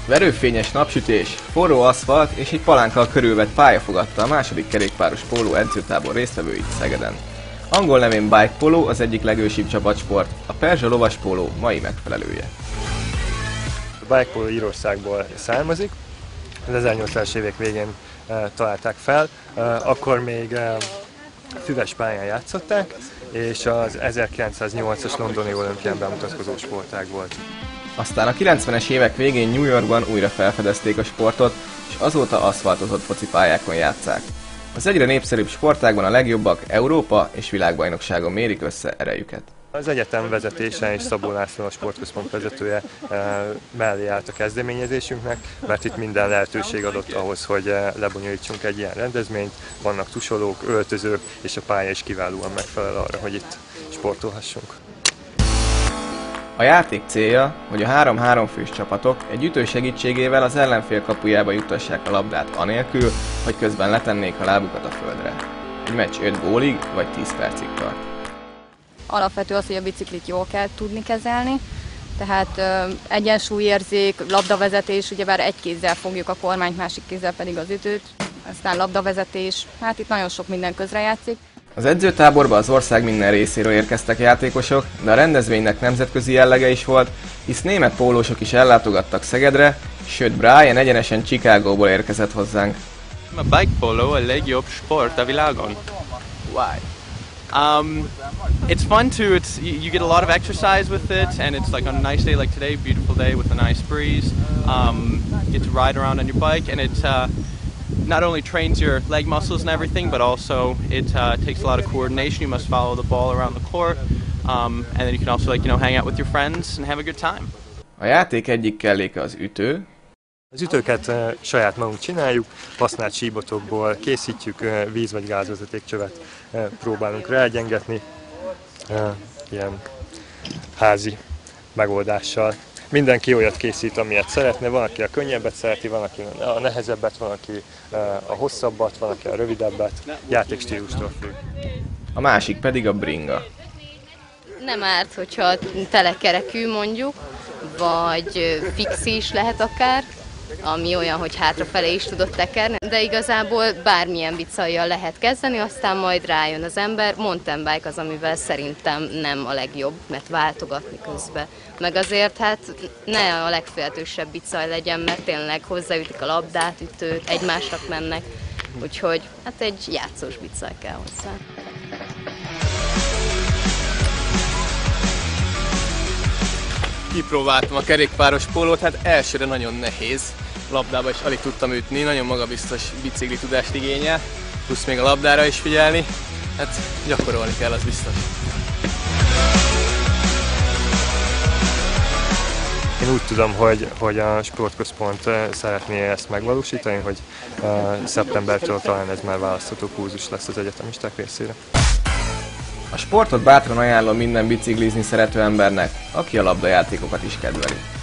Verőfényes napsütés, forró aszfalt és egy palánkkal körülvett pálya fogadta a második kerékpáros póló edzőtábor résztvevőit Szegeden. Angol nevén bike polo az egyik legősibb csapatsport, a perzsa lovaspóló mai megfelelője. A bike polo Írországból származik, az 1800-as évek végén találták fel, akkor még füves pályán játszották, és az 1908-as londoni olimpián bemutatkozó sportág volt. Aztán a 90-es évek végén New Yorkban újra felfedezték a sportot, és azóta aszfaltozott focipályákon játsszák. Az egyre népszerűbb sportágban a legjobbak Európa és világbajnokságon mérik össze erejüket. Az egyetem vezetése és Szabó László, a sportközpont vezetője mellé állt a kezdeményezésünknek, mert itt minden lehetőség adott ahhoz, hogy lebonyolítsunk egy ilyen rendezvényt. Vannak tusolók, öltözők, és a pálya is kiválóan megfelel arra, hogy itt sportolhassunk. A játék célja, hogy a 3-3 fős csapatok egy ütő segítségével az ellenfél kapujába juttassák a labdát anélkül, hogy közben letennék a lábukat a földre. Egy meccs 5 gólig vagy 10 percig tart. Alapvető az, hogy a biciklit jól kell tudni kezelni, tehát egyensúlyérzék, labdavezetés, ugyebár egy kézzel fogjuk a kormányt, másik kézzel pedig az ütőt, aztán labdavezetés, hát itt nagyon sok minden közrejátszik. Az edzőtáborba az ország minden részéről érkeztek játékosok, de a rendezvénynek nemzetközi jellege is volt, hisz német pólósok is ellátogattak Szegedre, sőt Brian egyenesen Chicagóból érkezett hozzánk. A bike polo a legjobb sport a világon. Why? It's fun too. You get a lot of exercise with it, and it's like on a nice day like today, beautiful day with a nice breeze. Get to ride around on your bike, and it not only trains your leg muscles and everything, but also it takes a lot of coordination. You must follow the ball around the court, and then you can also hang out with your friends and have a good time. A játék egyik kelléke az ütő. Az ütőket saját magunk csináljuk, használt síbotokból készítjük, víz- vagy gázvezetékcsövet próbálunk ráegyengetni, ilyen házi megoldással. Mindenki olyat készít, amilyet szeretne, van, aki a könnyebbet szereti, van, aki a nehezebbet, van, aki a hosszabbat, van, aki a rövidebbet, játékstílustól függ. A másik pedig a bringa. Nem árt, hogyha telekerekű mondjuk, vagy fix is lehet akár, ami olyan, hogy hátrafelé is tudod tekerni, de igazából bármilyen bicajjal lehet kezdeni, aztán majd rájön az ember. Mountain bike az, amivel szerintem nem a legjobb, mert váltogatni közben. Meg azért hát ne a legféltősebb bicaj legyen, mert tényleg hozzáütik a labdát, ütőt, egymásnak mennek, úgyhogy hát egy játszós bicaj kell hozzá. Kipróbáltam a kerékpáros pólót, hát elsőre nagyon nehéz. Labdába is alig tudtam ütni, nagyon magabiztos bicikli tudást igényel, plusz még a labdára is figyelni, hát gyakorolni kell, az biztos. Én úgy tudom, hogy a sportközpont szeretné ezt megvalósítani, hogy szeptembertől talán ez már választható kurzus lesz az egyetemisták részére. A sportot bátran ajánlom minden biciklizni szerető embernek, aki a labdajátékokat is kedveli.